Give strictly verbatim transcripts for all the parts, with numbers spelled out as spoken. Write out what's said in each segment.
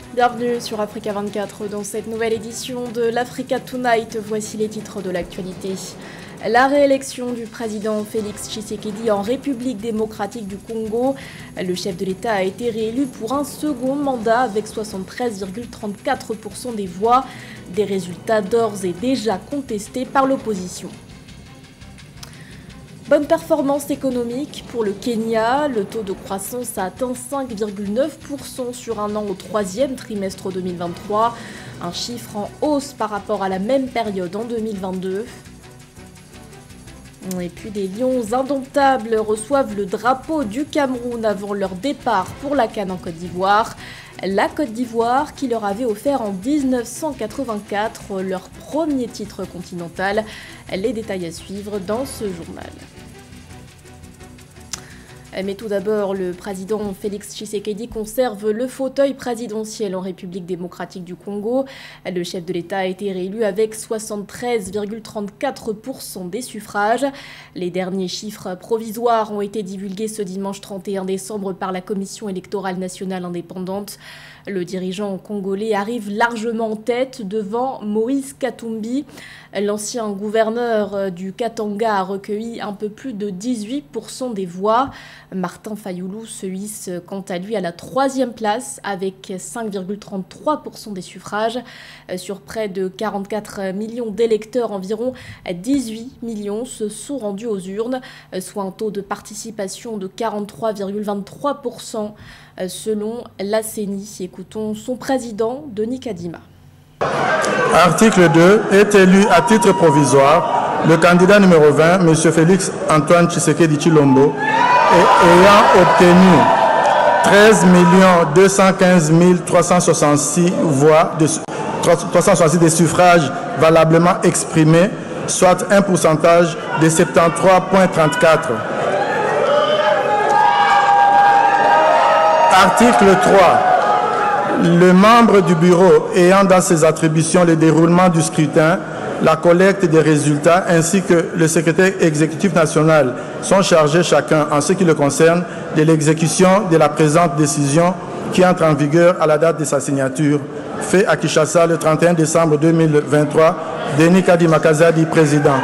Bienvenue sur Africa vingt-quatre. Dans cette nouvelle édition de l'Africa Tonight, voici les titres de l'actualité. La réélection du président Félix Tshisekedi en République démocratique du Congo. Le chef de l'État a été réélu pour un second mandat avec soixante-treize virgule trente-quatre pour cent des voix. Des résultats d'ores et déjà contestés par l'opposition. Bonne performance économique pour le Kenya. Le taux de croissance a atteint cinq virgule neuf pour cent sur un an au troisième trimestre deux mille vingt-trois. Un chiffre en hausse par rapport à la même période en deux mille vingt-deux. Et puis les Lions indomptables reçoivent le drapeau du Cameroun avant leur départ pour la CAN en Côte d'Ivoire. La Côte d'Ivoire qui leur avait offert en mille neuf cent quatre-vingt-quatre leur premier titre continental. Les détails à suivre dans ce journal. Mais tout d'abord, le président Félix Tshisekedi conserve le fauteuil présidentiel en République démocratique du Congo. Le chef de l'État a été réélu avec soixante-treize virgule trente-quatre pour cent des suffrages. Les derniers chiffres provisoires ont été divulgués ce dimanche trente et un décembre par la Commission électorale nationale indépendante. Le dirigeant congolais arrive largement en tête devant Moïse Katumbi. L'ancien gouverneur du Katanga a recueilli un peu plus de dix-huit pour cent des voix. Martin Fayulu se hisse quant à lui à la troisième place avec cinq virgule trente-trois pour cent des suffrages. Sur près de quarante-quatre millions d'électeurs, environ dix-huit millions se sont rendus aux urnes, soit un taux de participation de quarante-trois virgule vingt-trois pour cent selon la C E N I. Écoutons son président, Denis Kadima. Article deux. Est élu à titre provisoire le candidat numéro vingt, M. Félix Antoine Tshisekedi Tshilombo, et ayant obtenu treize millions deux cent quinze mille trois cent soixante-six voix, de, trois cent soixante-six des suffrages valablement exprimés, soit un pourcentage de soixante-treize virgule trente-quatre. Article trois. Le membre du bureau ayant dans ses attributions le déroulement du scrutin, la collecte des résultats ainsi que le secrétaire exécutif national sont chargés chacun, en ce qui le concerne, de l'exécution de la présente décision qui entre en vigueur à la date de sa signature. Fait à Kinshasa le trente et un décembre deux mille vingt-trois, Denis Kadima Kazadi, président.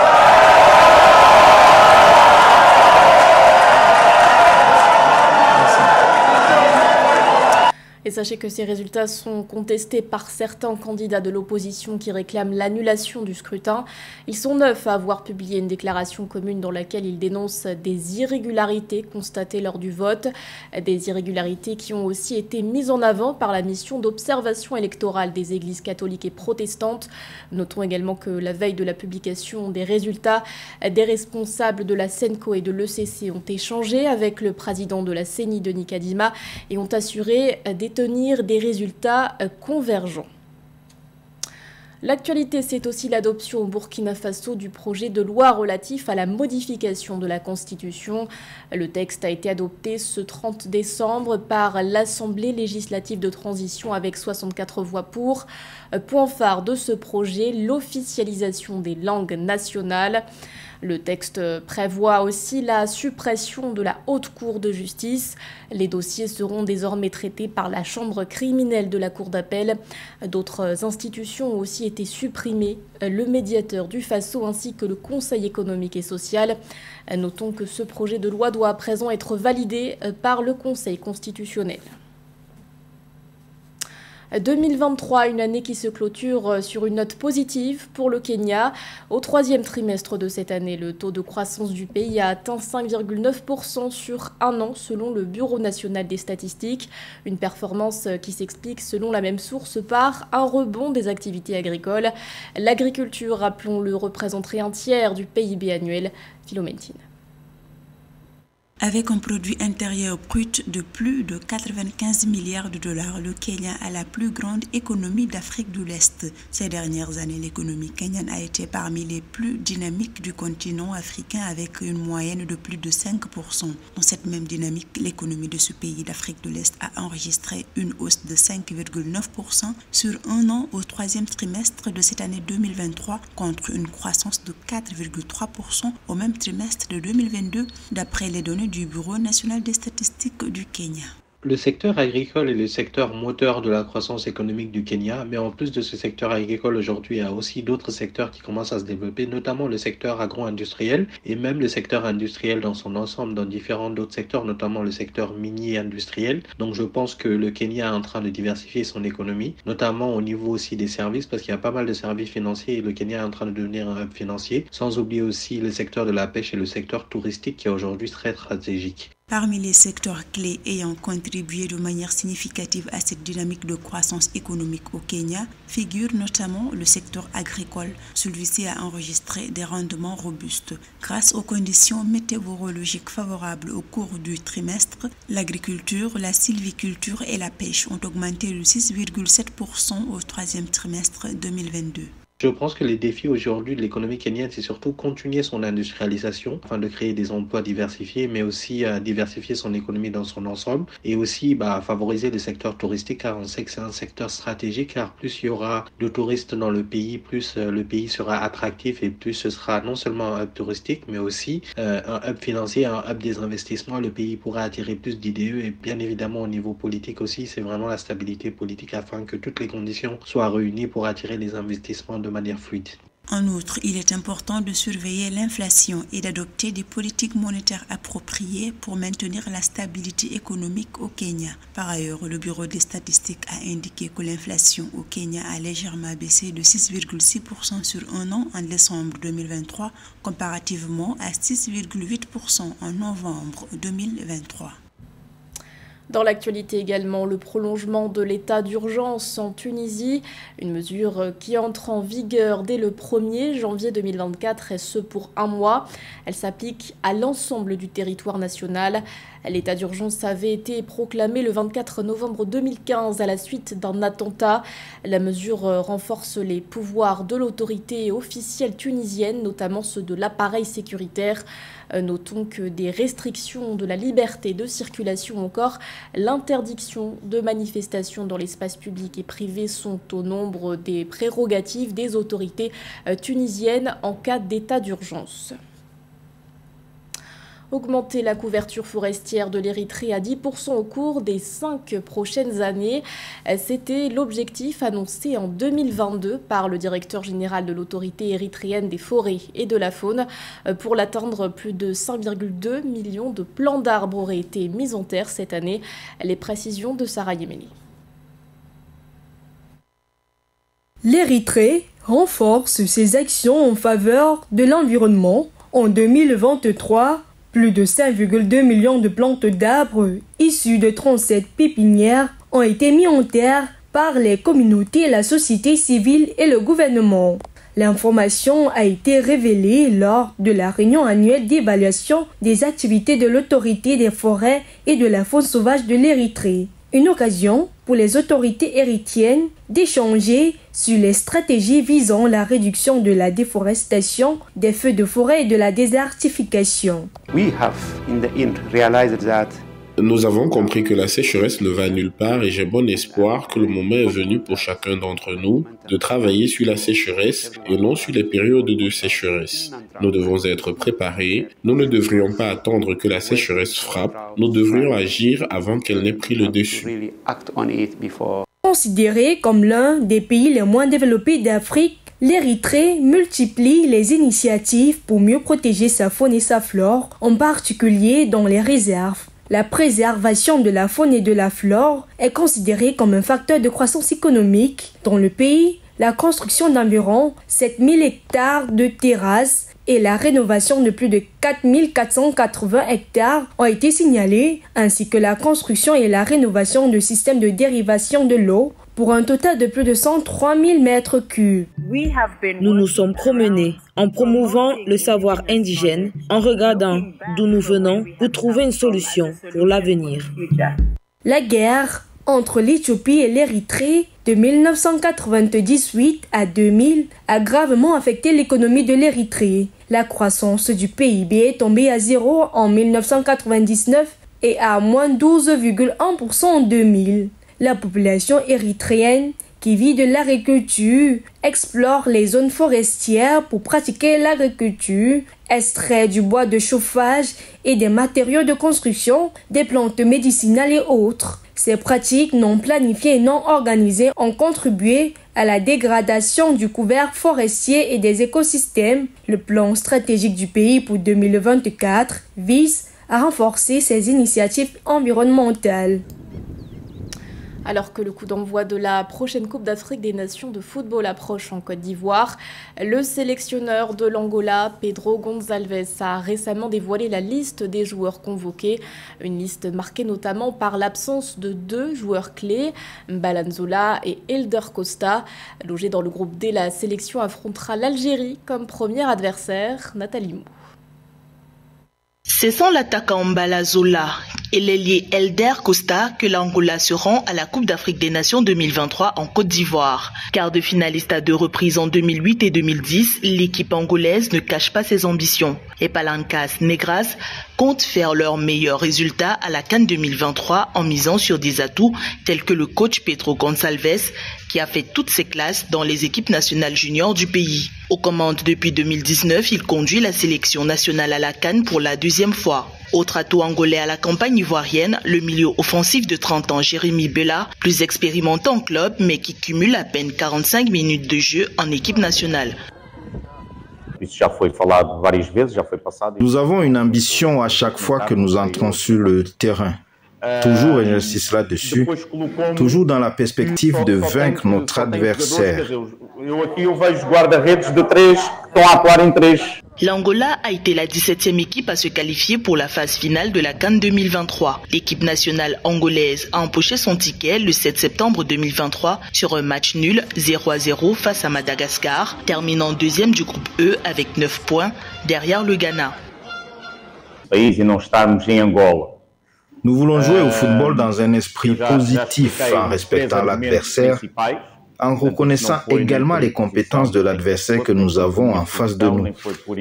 Et sachez que ces résultats sont contestés par certains candidats de l'opposition qui réclament l'annulation du scrutin. Ils sont neuf à avoir publié une déclaration commune dans laquelle ils dénoncent des irrégularités constatées lors du vote. Des irrégularités qui ont aussi été mises en avant par la mission d'observation électorale des églises catholiques et protestantes. Notons également que la veille de la publication des résultats, des responsables de la SENCO et de l'E C C ont échangé avec le président de la C E N I, Denis Kadima, et ont assuré des tenir des résultats convergents. L'actualité, c'est aussi l'adoption au Burkina Faso du projet de loi relatif à la modification de la Constitution. Le texte a été adopté ce trente décembre par l'Assemblée législative de transition avec soixante-quatre voix pour. Point phare de ce projet, l'officialisation des langues nationales. Le texte prévoit aussi la suppression de la Haute Cour de justice. Les dossiers seront désormais traités par la Chambre criminelle de la Cour d'appel. D'autres institutions ont aussi été supprimées, le médiateur du Faso ainsi que le Conseil économique et social. Notons que ce projet de loi doit à présent être validé par le Conseil constitutionnel. deux mille vingt-trois, une année qui se clôture sur une note positive pour le Kenya. Au troisième trimestre de cette année, le taux de croissance du pays a atteint cinq virgule neuf pour cent sur un an selon le Bureau national des statistiques. Une performance qui s'explique selon la même source par un rebond des activités agricoles. L'agriculture, rappelons-le, représenterait un tiers du P I B annuel. Philoméntine. Avec un produit intérieur brut de plus de quatre-vingt-quinze milliards de dollars, le Kenya a la plus grande économie d'Afrique de l'Est. Ces dernières années, l'économie kenyane a été parmi les plus dynamiques du continent africain avec une moyenne de plus de cinq pour cent. Dans cette même dynamique, l'économie de ce pays d'Afrique de l'Est a enregistré une hausse de cinq virgule neuf pour cent sur un an au troisième trimestre de cette année deux mille vingt-trois contre une croissance de quatre virgule trois pour cent au même trimestre de deux mille vingt-deux d'après les données du Bureau national des statistiques du Kenya. Le secteur agricole est le secteur moteur de la croissance économique du Kenya, mais en plus de ce secteur agricole aujourd'hui, il y a aussi d'autres secteurs qui commencent à se développer, notamment le secteur agro-industriel et même le secteur industriel dans son ensemble, dans différents d'autres secteurs, notamment le secteur minier industriel. Donc je pense que le Kenya est en train de diversifier son économie, notamment au niveau aussi des services, parce qu'il y a pas mal de services financiers et le Kenya est en train de devenir un hub financier, sans oublier aussi le secteur de la pêche et le secteur touristique qui est aujourd'hui très stratégique. Parmi les secteurs clés ayant contribué de manière significative à cette dynamique de croissance économique au Kenya figure notamment le secteur agricole. Celui-ci a enregistré des rendements robustes. Grâce aux conditions météorologiques favorables au cours du trimestre, l'agriculture, la sylviculture et la pêche ont augmenté de six virgule sept pour cent au troisième trimestre deux mille vingt-deux. Je pense que les défis aujourd'hui de l'économie kenyane, c'est surtout continuer son industrialisation afin de créer des emplois diversifiés, mais aussi euh, diversifier son économie dans son ensemble et aussi bah, favoriser le secteur touristique car on sait que c'est un secteur stratégique car plus il y aura de touristes dans le pays, plus euh, le pays sera attractif et plus ce sera non seulement un hub touristique, mais aussi euh, un hub financier, un hub des investissements. Le pays pourra attirer plus d'I D E et bien évidemment au niveau politique aussi, c'est vraiment la stabilité politique afin que toutes les conditions soient réunies pour attirer les investissements de manière fluide. En outre, il est important de surveiller l'inflation et d'adopter des politiques monétaires appropriées pour maintenir la stabilité économique au Kenya. Par ailleurs, le Bureau des statistiques a indiqué que l'inflation au Kenya a légèrement baissé de six virgule six pour cent sur un an en décembre deux mille vingt-trois, comparativement à six virgule huit pour cent en novembre deux mille vingt-trois. Dans l'actualité également, le prolongement de l'état d'urgence en Tunisie, une mesure qui entre en vigueur dès le premier janvier deux mille vingt-quatre et ce pour un mois. Elle s'applique à l'ensemble du territoire national. L'état d'urgence avait été proclamé le vingt-quatre novembre deux mille quinze à la suite d'un attentat. La mesure renforce les pouvoirs de l'autorité officielle tunisienne, notamment ceux de l'appareil sécuritaire. Notons que des restrictions de la liberté de circulation ou encore l'interdiction de manifestations dans l'espace public et privé sont au nombre des prérogatives des autorités tunisiennes en cas d'état d'urgence. Augmenter la couverture forestière de l'Érythrée à dix pour cent au cours des cinq prochaines années. C'était l'objectif annoncé en deux mille vingt-deux par le directeur général de l'autorité érythréenne des forêts et de la faune. Pour l'atteindre, plus de cinq virgule deux millions de plants d'arbres auraient été mis en terre cette année. Les précisions de Sarah Yemeni. L'Érythrée renforce ses actions en faveur de l'environnement. En deux mille vingt-trois, plus de cinq virgule deux millions de plantes d'arbres issues de trente-sept pépinières ont été mis en terre par les communautés, la société civile et le gouvernement. L'information a été révélée lors de la réunion annuelle d'évaluation des activités de l'autorité des forêts et de la faune sauvage de l'Érythrée. Une occasion pour les autorités érythréennes d'échanger sur les stratégies visant la réduction de la déforestation, des feux de forêt et de la désertification. We have in the end realized that Nous avons compris que la sécheresse ne va nulle part et j'ai bon espoir que le moment est venu pour chacun d'entre nous de travailler sur la sécheresse et non sur les périodes de sécheresse. Nous devons être préparés, nous ne devrions pas attendre que la sécheresse frappe, nous devrions agir avant qu'elle n'ait pris le dessus. Considéré comme l'un des pays les moins développés d'Afrique, l'Érythrée multiplie les initiatives pour mieux protéger sa faune et sa flore, en particulier dans les réserves. La préservation de la faune et de la flore est considérée comme un facteur de croissance économique. Dans le pays, la construction d'environ sept mille hectares de terrasses et la rénovation de plus de quatre mille quatre cent quatre-vingts hectares ont été signalées, ainsi que la construction et la rénovation de systèmes de dérivation de l'eau pour un total de plus de cent trois mille mètres cubes. Nous nous sommes promenés en promouvant le savoir indigène, en regardant d'où nous venons pour trouver une solution pour l'avenir. La guerre entre l'Éthiopie et l'Érythrée de mille neuf cent quatre-vingt-dix-huit à deux mille a gravement affecté l'économie de l'Érythrée. La croissance du P I B est tombée à zéro en mille neuf cent quatre-vingt-dix-neuf et à moins douze virgule un pour cent en deux mille. La population érythréenne, qui vit de l'agriculture, explore les zones forestières pour pratiquer l'agriculture, extrait du bois de chauffage et des matériaux de construction, des plantes médicinales et autres. Ces pratiques non planifiées et non organisées ont contribué à la dégradation du couvert forestier et des écosystèmes. Le plan stratégique du pays pour deux mille vingt-quatre vise à renforcer ces initiatives environnementales. Alors que le coup d'envoi de la prochaine Coupe d'Afrique des Nations de football approche en Côte d'Ivoire, le sélectionneur de l'Angola, Pedro Gonçalves, a récemment dévoilé la liste des joueurs convoqués. Une liste marquée notamment par l'absence de deux joueurs clés, Balanzola et Elder Costa. Logé dans le groupe D, la sélection affrontera l'Algérie comme premier adversaire. Nathalie Mou. Ce sont l'attaquant Balanzola et l'ailier Elder Costa que l'Angola se rend à la Coupe d'Afrique des Nations deux mille vingt-trois en Côte d'Ivoire. Quart de finaliste à deux reprises en deux mille huit et deux mille dix, l'équipe angolaise ne cache pas ses ambitions. Et Palancas Negras compte faire leur meilleur résultat à la CAN deux mille vingt-trois en misant sur des atouts tels que le coach Pedro Gonçalves qui a fait toutes ses classes dans les équipes nationales juniors du pays. Aux commandes depuis deux mille dix-neuf, il conduit la sélection nationale à la CAN pour la deuxième fois. Autre atout angolais à la campagne ivoirienne, le milieu offensif de trente ans Jérémy Bella, plus expérimenté en club mais qui cumule à peine quarante-cinq minutes de jeu en équipe nationale. Nous avons une ambition à chaque fois que nous entrons sur le terrain. Toujours, et j'insiste là-dessus, toujours dans la perspective de vaincre notre adversaire. L'Angola a été la dix-septième équipe à se qualifier pour la phase finale de la CAN deux mille vingt-trois. L'équipe nationale angolaise a empoché son ticket le sept septembre deux mille vingt-trois sur un match nul zéro à zéro face à Madagascar, terminant deuxième du groupe E avec neuf points derrière le Ghana. Nous voulons jouer au football dans un esprit positif en respectant l'adversaire, en reconnaissant également les compétences de l'adversaire que nous avons en face de nous.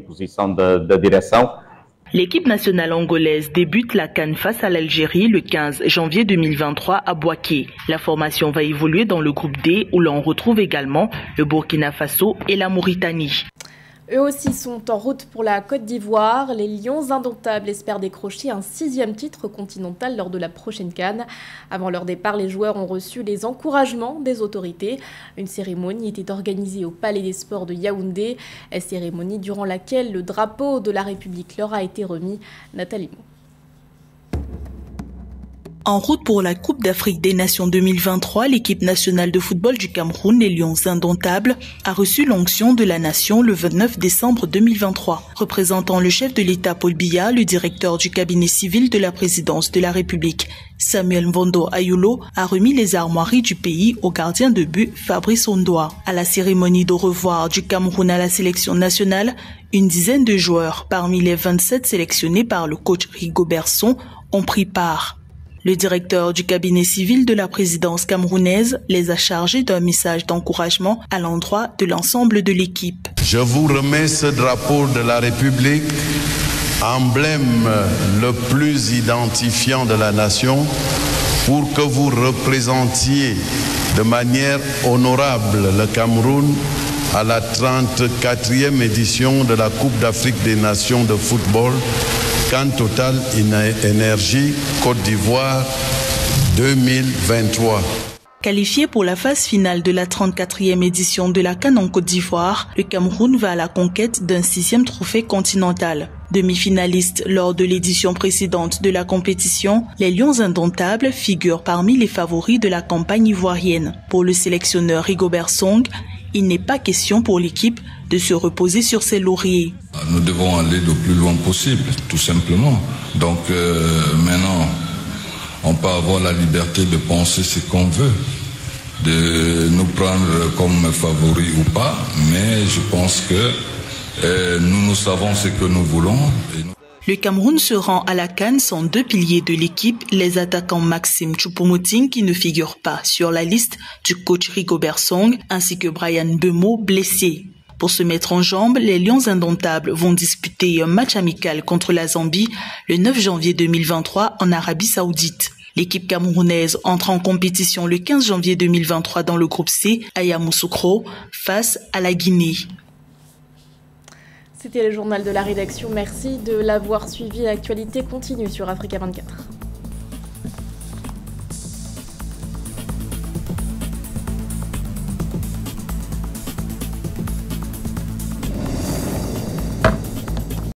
L'équipe nationale angolaise débute la CAN face à l'Algérie le quinze janvier deux mille vingt-trois à Bouaké. La formation va évoluer dans le groupe D où l'on retrouve également le Burkina Faso et la Mauritanie. Eux aussi sont en route pour la Côte d'Ivoire. Les Lions indomptables espèrent décrocher un sixième titre continental lors de la prochaine CAN. Avant leur départ, les joueurs ont reçu les encouragements des autorités. Une cérémonie était organisée au Palais des Sports de Yaoundé. Une cérémonie durant laquelle le drapeau de la République leur a été remis. Nathalie Mou. En route pour la Coupe d'Afrique des Nations deux mille vingt-trois, l'équipe nationale de football du Cameroun, les Lions indomptables, a reçu l'onction de la nation le vingt-neuf décembre deux mille vingt-trois. Représentant le chef de l'État Paul Biya, le directeur du cabinet civil de la présidence de la République, Samuel Mvondo Ayulo, a remis les armoiries du pays au gardien de but Fabrice Ondoa. À la cérémonie d'au revoir du Cameroun à la sélection nationale, une dizaine de joueurs, parmi les vingt-sept sélectionnés par le coach Rigobert Song, ont pris part. Le directeur du cabinet civil de la présidence camerounaise les a chargés d'un message d'encouragement à l'endroit de l'ensemble de l'équipe. Je vous remets ce drapeau de la République, emblème le plus identifiant de la nation, pour que vous représentiez de manière honorable le Cameroun à la trente-quatrième édition de la Coupe d'Afrique des Nations de football CAN Total Énergie Côte d'Ivoire deux mille vingt-trois. Qualifié pour la phase finale de la trente-quatrième édition de la CAN en Côte d'Ivoire, le Cameroun va à la conquête d'un sixième trophée continental. Demi-finaliste lors de l'édition précédente de la compétition, les Lions indomptables figurent parmi les favoris de la campagne ivoirienne. Pour le sélectionneur Rigobert Song, il n'est pas question pour l'équipe de se reposer sur ses lauriers. Nous devons aller le plus loin possible, tout simplement. Donc euh, maintenant, on peut avoir la liberté de penser ce qu'on veut, de nous prendre comme favoris ou pas, mais je pense que euh, nous, nous savons ce que nous voulons. Et nous... Le Cameroun se rend à la CAN sans deux piliers de l'équipe, les attaquants Maxime Choupo-Moting qui ne figurent pas sur la liste du coach Rigobert Song, ainsi que Brian Bemo blessé. Pour se mettre en jambes, les Lions indomptables vont disputer un match amical contre la Zambie le neuf janvier deux mille vingt-trois en Arabie Saoudite. L'équipe camerounaise entre en compétition le quinze janvier deux mille vingt-trois dans le groupe C à Yamoussoukro face à la Guinée. C'était le journal de la rédaction. Merci de l'avoir suivi. L'actualité continue sur Africa vingt-quatre.